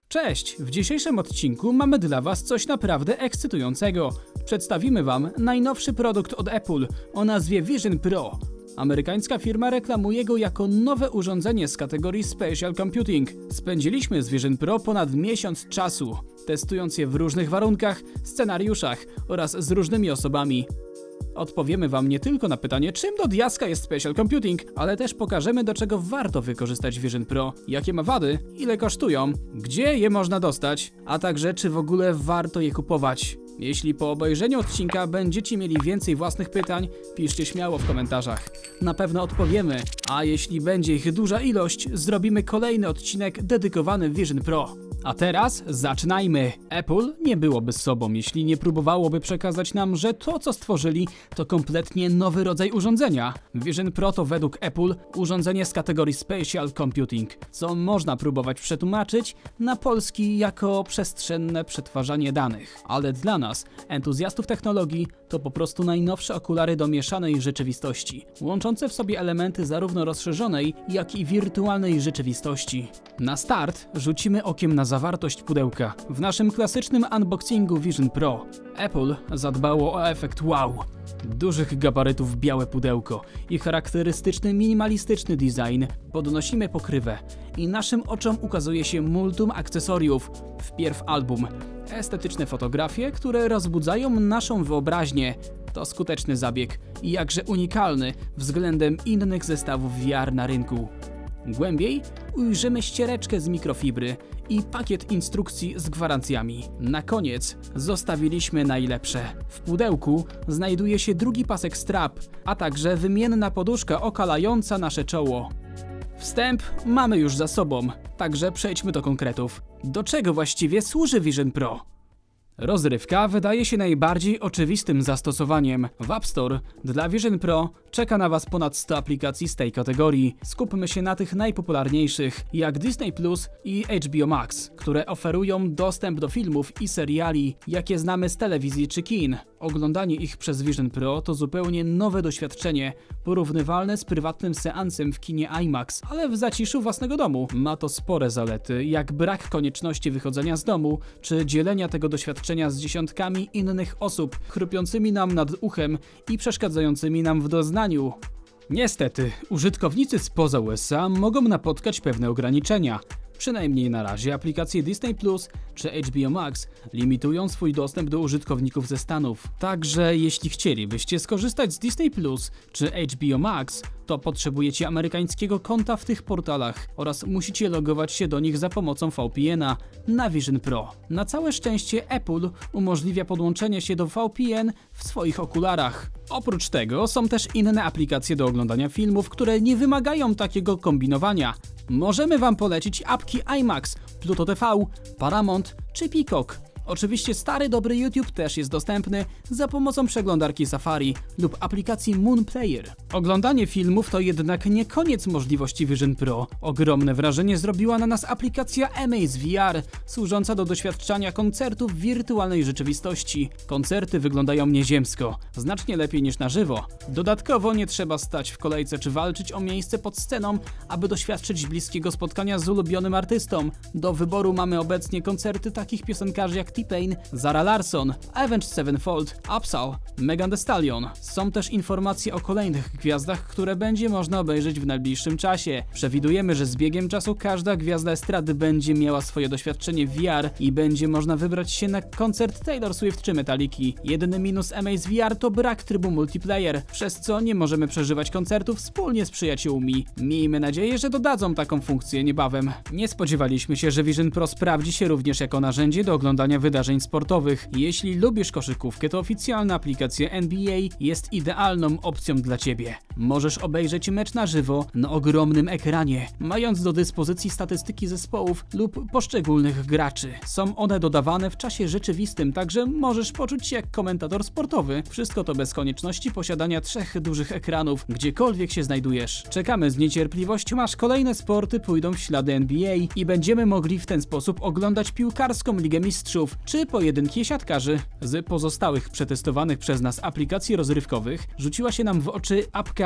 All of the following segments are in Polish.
Cześć! W dzisiejszym odcinku mamy dla Was coś naprawdę ekscytującego. Przedstawimy Wam najnowszy produkt od Apple o nazwie Vision Pro. Amerykańska firma reklamuje go jako nowe urządzenie z kategorii Spatial Computing. Spędziliśmy z Vision Pro ponad miesiąc czasu, testując je w różnych warunkach, scenariuszach oraz z różnymi osobami. Odpowiemy Wam nie tylko na pytanie, czym do diaska jest Spatial Computing, ale też pokażemy, do czego warto wykorzystać Vision Pro, jakie ma wady, ile kosztują, gdzie je można dostać, a także czy w ogóle warto je kupować. Jeśli po obejrzeniu odcinka będziecie mieli więcej własnych pytań, piszcie śmiało w komentarzach. Na pewno odpowiemy, a jeśli będzie ich duża ilość, zrobimy kolejny odcinek dedykowany Vision Pro. A teraz zaczynajmy! Apple nie byłoby sobą, jeśli nie próbowałoby przekazać nam, że to, co stworzyli, to kompletnie nowy rodzaj urządzenia. Vision Pro to według Apple urządzenie z kategorii Spatial Computing, co można próbować przetłumaczyć na polski jako przestrzenne przetwarzanie danych. Ale dla nas, entuzjastów technologii, to po prostu najnowsze okulary do mieszanej rzeczywistości, łączące w sobie elementy zarówno rozszerzonej, jak i wirtualnej rzeczywistości. Na start rzucimy okiem na zawartość pudełka. W naszym klasycznym unboxingu Vision Pro Apple zadbało o efekt wow. Dużych gabarytów białe pudełko i charakterystyczny minimalistyczny design. Podnosimy pokrywę i naszym oczom ukazuje się multum akcesoriów. Wpierw album, estetyczne fotografie, które rozbudzają naszą wyobraźnię. To skuteczny zabieg i jakże unikalny względem innych zestawów VR na rynku. Głębiej ujrzymy ściereczkę z mikrofibry i pakiet instrukcji z gwarancjami. Na koniec zostawiliśmy najlepsze. W pudełku znajduje się drugi pasek strap, a także wymienna poduszka okalająca nasze czoło. Wstęp mamy już za sobą, także przejdźmy do konkretów. Do czego właściwie służy Vision Pro? Rozrywka wydaje się najbardziej oczywistym zastosowaniem. W App Store dla Vision Pro czeka na Was ponad 100 aplikacji z tej kategorii. Skupmy się na tych najpopularniejszych, jak Disney Plus i HBO Max, które oferują dostęp do filmów i seriali, jakie znamy z telewizji czy kin. Oglądanie ich przez Vision Pro to zupełnie nowe doświadczenie, porównywalne z prywatnym seansem w kinie IMAX, ale w zaciszu własnego domu. Ma to spore zalety, jak brak konieczności wychodzenia z domu, czy dzielenia tego doświadczenia z dziesiątkami innych osób, chrupiącymi nam nad uchem i przeszkadzającymi nam w doznaniu. Niestety, użytkownicy spoza USA mogą napotkać pewne ograniczenia. Przynajmniej na razie aplikacje Disney Plus czy HBO Max limitują swój dostęp do użytkowników ze Stanów. Także jeśli chcielibyście skorzystać z Disney Plus czy HBO Max, to potrzebujecie amerykańskiego konta w tych portalach oraz musicie logować się do nich za pomocą VPN-a na Vision Pro. Na całe szczęście Apple umożliwia podłączenie się do VPN w swoich okularach. Oprócz tego są też inne aplikacje do oglądania filmów, które nie wymagają takiego kombinowania. Możemy Wam polecić apki IMAX, Pluto TV, Paramount czy Peacock. Oczywiście stary dobry YouTube też jest dostępny za pomocą przeglądarki Safari lub aplikacji Moon Player. Oglądanie filmów to jednak nie koniec możliwości Vision Pro. Ogromne wrażenie zrobiła na nas aplikacja Amaze VR, służąca do doświadczania koncertów w wirtualnej rzeczywistości. Koncerty wyglądają nieziemsko, znacznie lepiej niż na żywo. Dodatkowo nie trzeba stać w kolejce czy walczyć o miejsce pod sceną, aby doświadczyć bliskiego spotkania z ulubionym artystą. Do wyboru mamy obecnie koncerty takich piosenkarzy jak T-Pain, Zara Larsson, Avenged Sevenfold, Upsal, Megan Thee Stallion. Są też informacje o kolejnych gwiazdach, które będzie można obejrzeć w najbliższym czasie. Przewidujemy, że z biegiem czasu każda gwiazda estrady będzie miała swoje doświadczenie w VR i będzie można wybrać się na koncert Taylor Swift czy Metalliki. Jedyny minus Amaze VR to brak trybu multiplayer, przez co nie możemy przeżywać koncertów wspólnie z przyjaciółmi. Miejmy nadzieję, że dodadzą taką funkcję niebawem. Nie spodziewaliśmy się, że Vision Pro sprawdzi się również jako narzędzie do oglądania wydarzeń sportowych. Jeśli lubisz koszykówkę, to oficjalna aplikacja NBA jest idealną opcją dla Ciebie. Możesz obejrzeć mecz na żywo na ogromnym ekranie, mając do dyspozycji statystyki zespołów lub poszczególnych graczy. Są one dodawane w czasie rzeczywistym, także możesz poczuć się jak komentator sportowy. Wszystko to bez konieczności posiadania 3 dużych ekranów, gdziekolwiek się znajdujesz. Czekamy z niecierpliwością, aż kolejne sporty pójdą w ślady NBA i będziemy mogli w ten sposób oglądać piłkarską Ligę Mistrzów czy pojedynki siatkarzy. Z pozostałych przetestowanych przez nas aplikacji rozrywkowych rzuciła się nam w oczy apka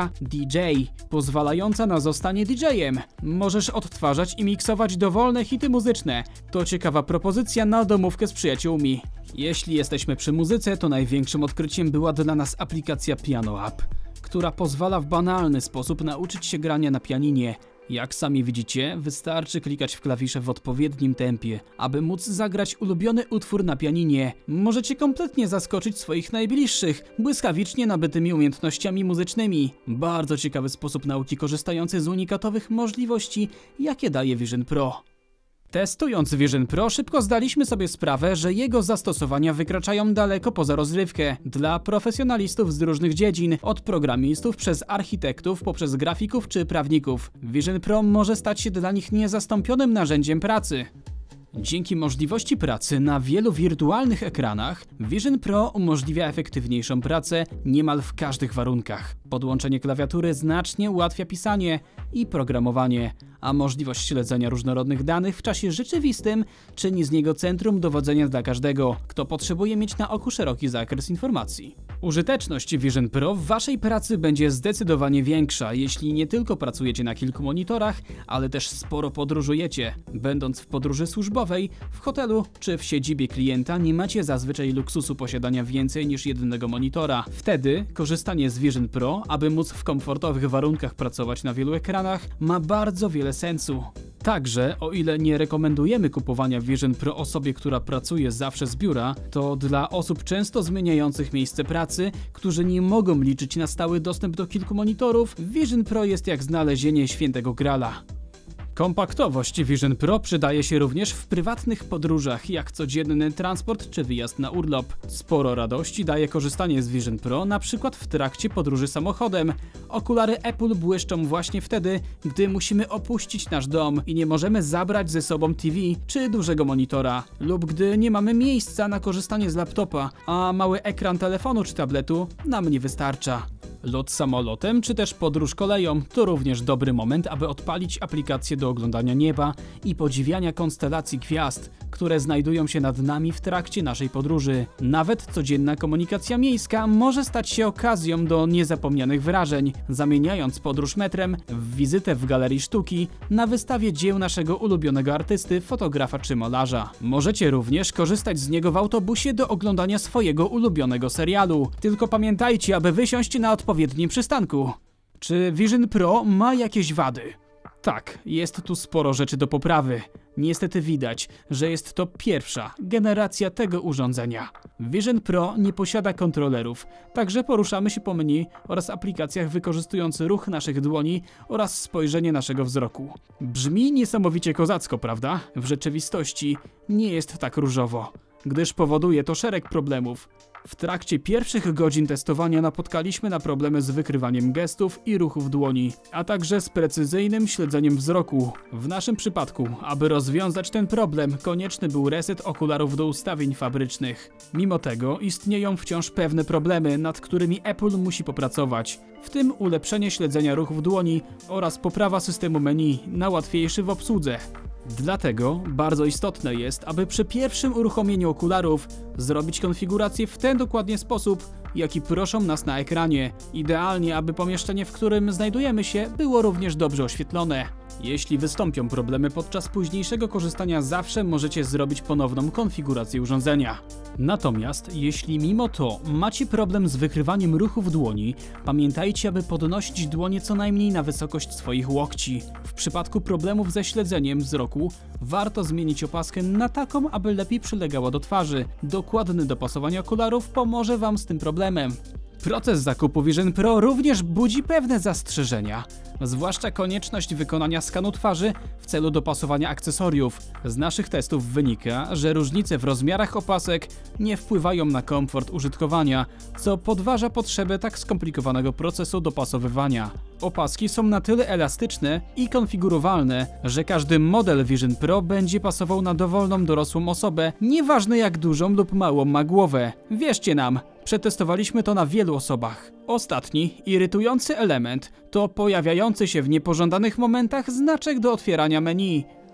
funkcja DJ, pozwalająca na zostanie DJ-em. Możesz odtwarzać i miksować dowolne hity muzyczne. To ciekawa propozycja na domówkę z przyjaciółmi. Jeśli jesteśmy przy muzyce, to największym odkryciem była dla nas aplikacja Piano App, która pozwala w banalny sposób nauczyć się grania na pianinie. Jak sami widzicie, wystarczy klikać w klawisze w odpowiednim tempie, aby móc zagrać ulubiony utwór na pianinie. Możecie kompletnie zaskoczyć swoich najbliższych błyskawicznie nabytymi umiejętnościami muzycznymi. Bardzo ciekawy sposób nauki korzystający z unikatowych możliwości, jakie daje Vision Pro. Testując Vision Pro, szybko zdaliśmy sobie sprawę, że jego zastosowania wykraczają daleko poza rozrywkę. Dla profesjonalistów z różnych dziedzin, od programistów przez architektów, poprzez grafików czy prawników, Vision Pro może stać się dla nich niezastąpionym narzędziem pracy. Dzięki możliwości pracy na wielu wirtualnych ekranach, Vision Pro umożliwia efektywniejszą pracę niemal w każdych warunkach. Podłączenie klawiatury znacznie ułatwia pisanie i programowanie, a możliwość śledzenia różnorodnych danych w czasie rzeczywistym czyni z niego centrum dowodzenia dla każdego, kto potrzebuje mieć na oku szeroki zakres informacji. Użyteczność Vision Pro w waszej pracy będzie zdecydowanie większa, jeśli nie tylko pracujecie na kilku monitorach, ale też sporo podróżujecie. Będąc w podróży służbowej, w hotelu czy w siedzibie klienta nie macie zazwyczaj luksusu posiadania więcej niż jednego monitora. Wtedy korzystanie z Vision Pro, aby móc w komfortowych warunkach pracować na wielu ekranach, ma bardzo wiele sensu. Także, o ile nie rekomendujemy kupowania Vision Pro osobie, która pracuje zawsze z biura, to dla osób często zmieniających miejsce pracy, którzy nie mogą liczyć na stały dostęp do kilku monitorów, Vision Pro jest jak znalezienie świętego grala. Kompaktowość Vision Pro przydaje się również w prywatnych podróżach, jak codzienny transport czy wyjazd na urlop. Sporo radości daje korzystanie z Vision Pro, na przykład w trakcie podróży samochodem. Okulary Apple błyszczą właśnie wtedy, gdy musimy opuścić nasz dom i nie możemy zabrać ze sobą TV czy dużego monitora, lub gdy nie mamy miejsca na korzystanie z laptopa, a mały ekran telefonu czy tabletu nam nie wystarcza. Lot samolotem czy też podróż koleją to również dobry moment, aby odpalić aplikację do oglądania nieba i podziwiania konstelacji gwiazd, które znajdują się nad nami w trakcie naszej podróży. Nawet codzienna komunikacja miejska może stać się okazją do niezapomnianych wrażeń, zamieniając podróż metrem w wizytę w galerii sztuki na wystawie dzieł naszego ulubionego artysty, fotografa czy malarza. Możecie również korzystać z niego w autobusie do oglądania swojego ulubionego serialu. Tylko pamiętajcie, aby wysiąść na odpowiednim przystanku. Czy Vision Pro ma jakieś wady? Tak, jest tu sporo rzeczy do poprawy. Niestety widać, że jest to pierwsza generacja tego urządzenia. Vision Pro nie posiada kontrolerów, także poruszamy się po menu oraz aplikacjach wykorzystując ruch naszych dłoni oraz spojrzenie naszego wzroku. Brzmi niesamowicie kozacko, prawda? W rzeczywistości nie jest tak różowo, gdyż powoduje to szereg problemów. W trakcie pierwszych godzin testowania napotkaliśmy na problemy z wykrywaniem gestów i ruchów dłoni, a także z precyzyjnym śledzeniem wzroku. W naszym przypadku, aby rozwiązać ten problem, konieczny był reset okularów do ustawień fabrycznych. Mimo tego istnieją wciąż pewne problemy, nad którymi Apple musi popracować, w tym ulepszenie śledzenia ruchów dłoni oraz poprawa systemu menu na łatwiejszy w obsłudze. Dlatego bardzo istotne jest, aby przy pierwszym uruchomieniu okularów zrobić konfigurację w ten dokładnie sposób, jaki proszą nas na ekranie. Idealnie, aby pomieszczenie, w którym znajdujemy się, było również dobrze oświetlone. Jeśli wystąpią problemy podczas późniejszego korzystania, zawsze możecie zrobić ponowną konfigurację urządzenia. Natomiast jeśli mimo to macie problem z wykrywaniem ruchów dłoni, pamiętajcie, aby podnosić dłonie co najmniej na wysokość swoich łokci. W przypadku problemów ze śledzeniem wzroku warto zmienić opaskę na taką, aby lepiej przylegała do twarzy. Dokładne dopasowanie okularów pomoże Wam z tym problemem. Proces zakupu Vision Pro również budzi pewne zastrzeżenia, zwłaszcza konieczność wykonania skanu twarzy w celu dopasowania akcesoriów. Z naszych testów wynika, że różnice w rozmiarach opasek nie wpływają na komfort użytkowania, co podważa potrzebę tak skomplikowanego procesu dopasowywania. Opaski są na tyle elastyczne i konfigurowalne, że każdy model Vision Pro będzie pasował na dowolną dorosłą osobę, nieważne jak dużą lub małą ma głowę. Wierzcie nam, przetestowaliśmy to na wielu osobach. Ostatni, irytujący element to pojawiający się w niepożądanych momentach znaczek do otwierania menu.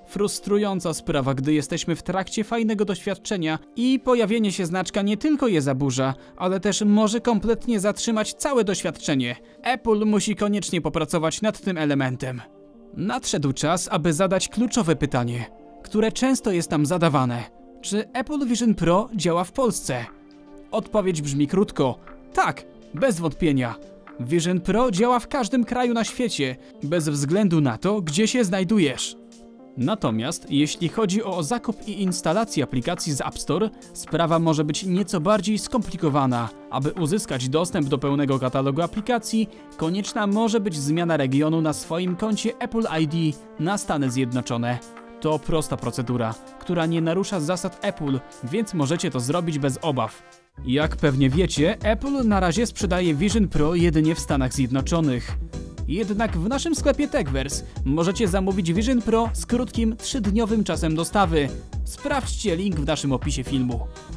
Frustrująca sprawa, gdy jesteśmy w trakcie fajnego doświadczenia i pojawienie się znaczka nie tylko je zaburza, ale też może kompletnie zatrzymać całe doświadczenie. Apple musi koniecznie popracować nad tym elementem. Nadszedł czas, aby zadać kluczowe pytanie, które często jest nam zadawane. Czy Apple Vision Pro działa w Polsce? Odpowiedź brzmi krótko: tak, bez wątpienia. Vision Pro działa w każdym kraju na świecie, bez względu na to, gdzie się znajdujesz. Natomiast jeśli chodzi o zakup i instalację aplikacji z App Store, sprawa może być nieco bardziej skomplikowana. Aby uzyskać dostęp do pełnego katalogu aplikacji, konieczna może być zmiana regionu na swoim koncie Apple ID na Stany Zjednoczone. To prosta procedura, która nie narusza zasad Apple, więc możecie to zrobić bez obaw. Jak pewnie wiecie, Apple na razie sprzedaje Vision Pro jedynie w Stanach Zjednoczonych. Jednak w naszym sklepie Techverse możecie zamówić Vision Pro z krótkim 3-dniowym czasem dostawy. Sprawdźcie link w naszym opisie filmu.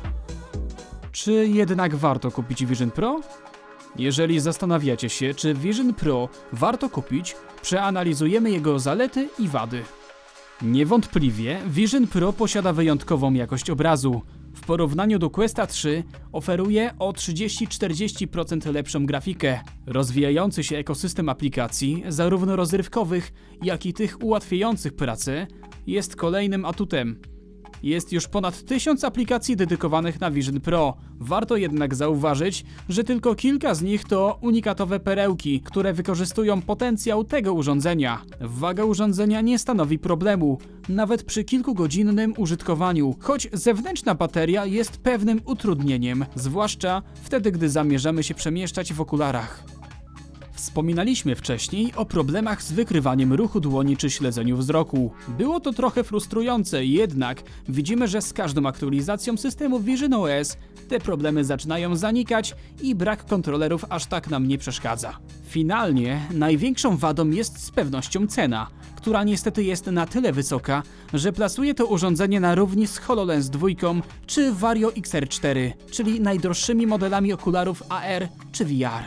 Czy jednak warto kupić Vision Pro? Jeżeli zastanawiacie się, czy Vision Pro warto kupić, przeanalizujemy jego zalety i wady. Niewątpliwie Vision Pro posiada wyjątkową jakość obrazu. W porównaniu do Questa 3 oferuje o 30-40% lepszą grafikę. Rozwijający się ekosystem aplikacji, zarówno rozrywkowych, jak i tych ułatwiających pracę, jest kolejnym atutem. Jest już ponad 1000 aplikacji dedykowanych na Vision Pro. Warto jednak zauważyć, że tylko kilka z nich to unikatowe perełki, które wykorzystują potencjał tego urządzenia. Waga urządzenia nie stanowi problemu, nawet przy kilkugodzinnym użytkowaniu, choć zewnętrzna bateria jest pewnym utrudnieniem, zwłaszcza wtedy, gdy zamierzamy się przemieszczać w okularach. Wspominaliśmy wcześniej o problemach z wykrywaniem ruchu dłoni czy śledzeniu wzroku. Było to trochę frustrujące, jednak widzimy, że z każdą aktualizacją systemu Vision OS te problemy zaczynają zanikać i brak kontrolerów aż tak nam nie przeszkadza. Finalnie największą wadą jest z pewnością cena, która niestety jest na tyle wysoka, że plasuje to urządzenie na równi z HoloLens 2 czy Vario XR4, czyli najdroższymi modelami okularów AR czy VR.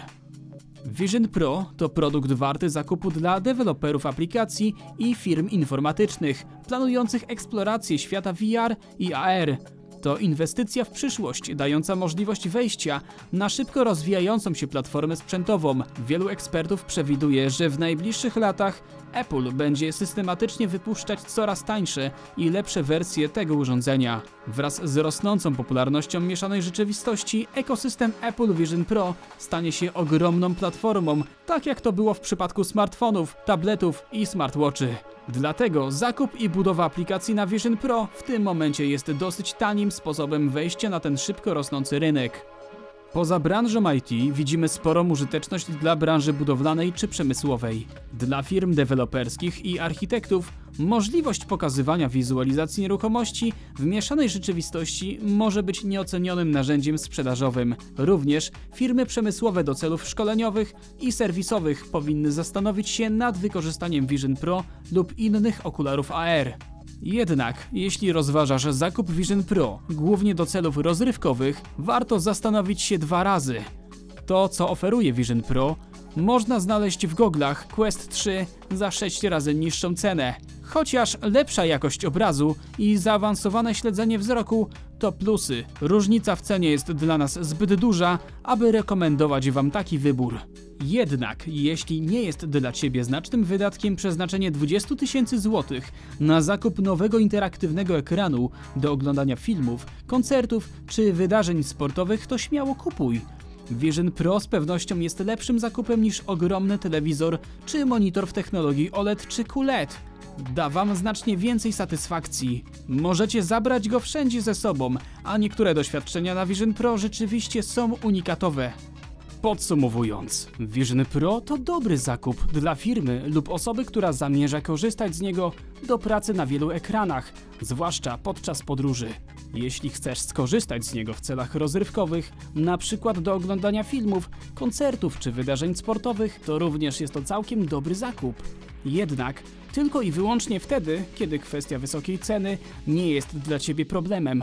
Vision Pro to produkt warty zakupu dla deweloperów aplikacji i firm informatycznych planujących eksplorację świata VR i AR. To inwestycja w przyszłość, dająca możliwość wejścia na szybko rozwijającą się platformę sprzętową. Wielu ekspertów przewiduje, że w najbliższych latach Apple będzie systematycznie wypuszczać coraz tańsze i lepsze wersje tego urządzenia. Wraz z rosnącą popularnością mieszanej rzeczywistości, ekosystem Apple Vision Pro stanie się ogromną platformą, tak jak to było w przypadku smartfonów, tabletów i smartwatchy. Dlatego zakup i budowa aplikacji na Vision Pro w tym momencie jest dosyć tanim sposobem wejścia na ten szybko rosnący rynek. Poza branżą IT widzimy sporą użyteczność dla branży budowlanej czy przemysłowej. Dla firm deweloperskich i architektów możliwość pokazywania wizualizacji nieruchomości w mieszanej rzeczywistości może być nieocenionym narzędziem sprzedażowym. Również firmy przemysłowe do celów szkoleniowych i serwisowych powinny zastanowić się nad wykorzystaniem Vision Pro lub innych okularów AR. Jednak, jeśli rozważasz zakup Vision Pro głównie do celów rozrywkowych, warto zastanowić się 2 razy. To, co oferuje Vision Pro, można znaleźć w goglach Quest 3 za 6 razy niższą cenę. Chociaż lepsza jakość obrazu i zaawansowane śledzenie wzroku to plusy. Różnica w cenie jest dla nas zbyt duża, aby rekomendować Wam taki wybór. Jednak, jeśli nie jest dla Ciebie znacznym wydatkiem przeznaczenie 20 000 złotych na zakup nowego interaktywnego ekranu do oglądania filmów, koncertów czy wydarzeń sportowych, to śmiało kupuj. Vision Pro z pewnością jest lepszym zakupem niż ogromny telewizor czy monitor w technologii OLED czy QLED. Da Wam znacznie więcej satysfakcji. Możecie zabrać go wszędzie ze sobą, a niektóre doświadczenia na Vision Pro rzeczywiście są unikatowe. Podsumowując, Vision Pro to dobry zakup dla firmy lub osoby, która zamierza korzystać z niego do pracy na wielu ekranach, zwłaszcza podczas podróży. Jeśli chcesz skorzystać z niego w celach rozrywkowych, na przykład do oglądania filmów, koncertów czy wydarzeń sportowych, to również jest to całkiem dobry zakup. Jednak tylko i wyłącznie wtedy, kiedy kwestia wysokiej ceny nie jest dla Ciebie problemem.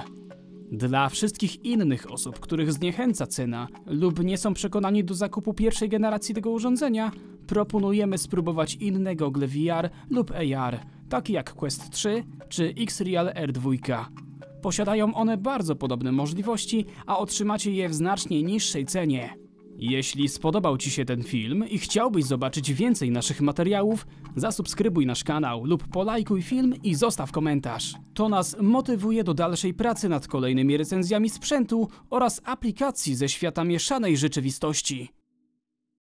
Dla wszystkich innych osób, których zniechęca cena lub nie są przekonani do zakupu pierwszej generacji tego urządzenia, proponujemy spróbować inne gogle VR lub AR. takie jak Quest 3 czy Xreal R2. Posiadają one bardzo podobne możliwości, a otrzymacie je w znacznie niższej cenie. Jeśli spodobał Ci się ten film i chciałbyś zobaczyć więcej naszych materiałów, zasubskrybuj nasz kanał lub polajkuj film i zostaw komentarz. To nas motywuje do dalszej pracy nad kolejnymi recenzjami sprzętu oraz aplikacji ze świata mieszanej rzeczywistości.